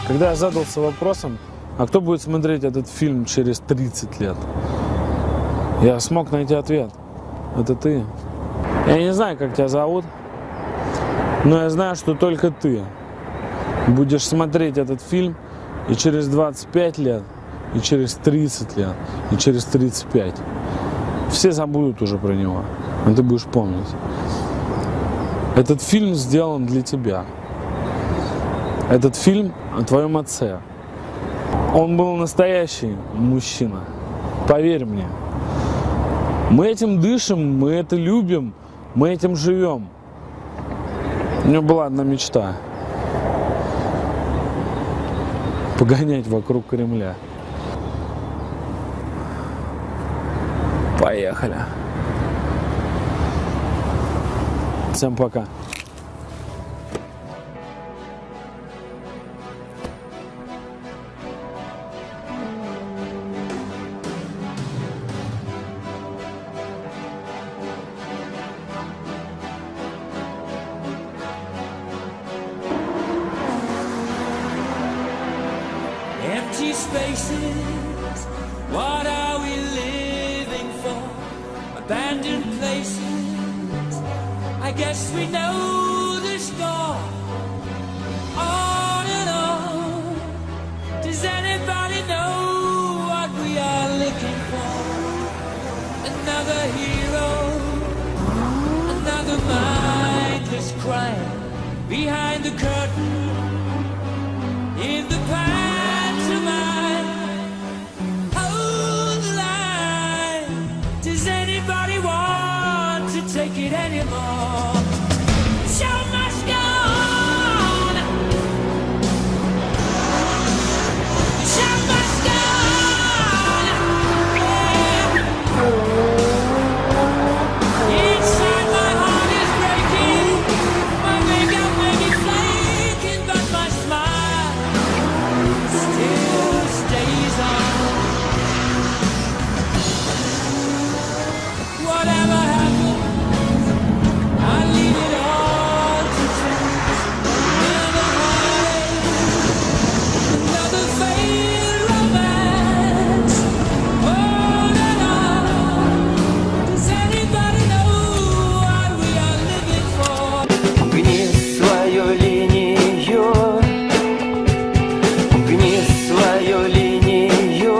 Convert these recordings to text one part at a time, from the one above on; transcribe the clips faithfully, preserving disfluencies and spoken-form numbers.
Когда я задался вопросом, а кто будет смотреть этот фильм через тридцать лет, я смог найти ответ. Это ты. Я не знаю, как тебя зовут, но я знаю, что только ты будешь смотреть этот фильм и через двадцать пять лет, и через тридцать лет, и через тридцать пять. Все забудут уже про него, но ты будешь помнить. Этот фильм сделан для тебя. Этот фильм о твоем отце. Он был настоящий мужчина. Поверь мне. Мы этим дышим, мы это любим, мы этим живем. У него была одна мечта. Погонять вокруг Кремля. Поехали. Всем пока. Empty spaces, what are we living for? Abandoned places, I guess we know the score. On and on, does anybody know what we are looking for? Another hero, another mindless crime, behind the curtain, in the past. Take it anymore. Show must go on. Show must go on. Yeah. Inside my heart is breaking. My makeup may be flaking, but my smile still stays on. Whatever happens, I leave it all to chance. Another heartache, another failed romance. On and on. Does anybody know what we are living for? Гни свою линию, гни свою линию,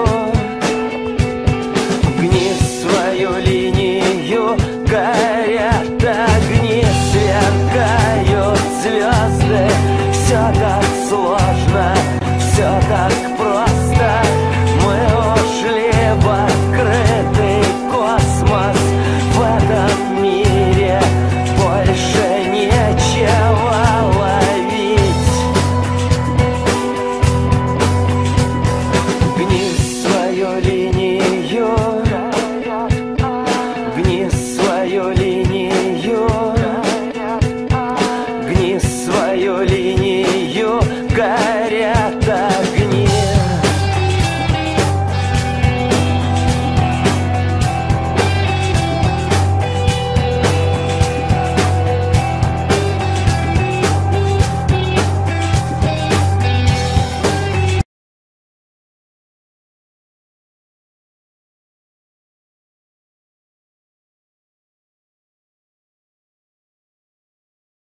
гни свою линию, горят огни, сверкают звезды. Все так сложно, все так просто.